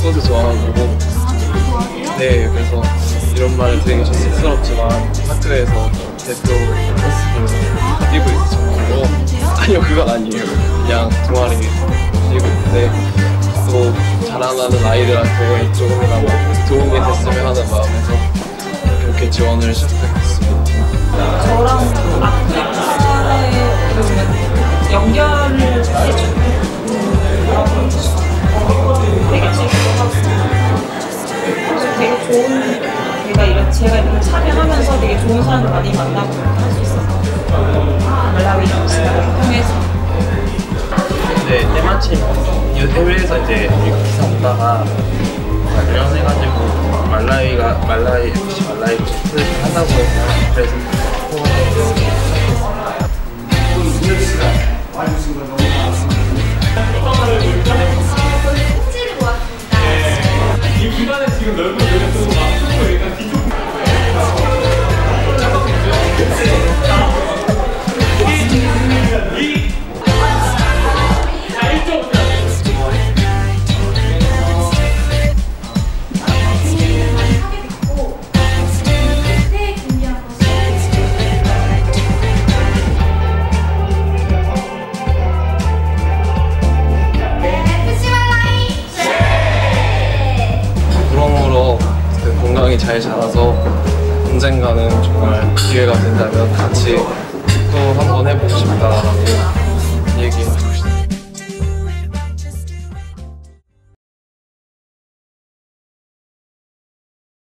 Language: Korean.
축구도 좋아하고. 네, 그래서 이런 말을 드리기 좀 쑥스럽지만 학교에서 대표 모습을 뛰고 있죠. 아니요, 그건 아니에요. 그냥 동아리 뛰고 있는데 또 자라나는 아이들한테 조금이나마 도움이 됐으면 하는 마음에서 이렇게 지원을 시작했습니다. 저랑 아프리카에 연결을 해주는 되게 재밌고 하고 되게 좋은 제가 이렇게 참여하면서 되게 좋은 사람들 많이 만나고 할 수 있어서 말라위 시간을 통해서 네, 때마침 해외에서 이제 미국 기사 보다가 관련해가지고 말라위 프로젝트 한다고 해서 그래서 이 기간에 지금 넓은 여력도 맞추고 얘가 뒤쪽 건강히 잘 자라서 언젠가는 정말 기회가 된다면 같이 축구 한번 해보고 싶다라고 얘기했어요.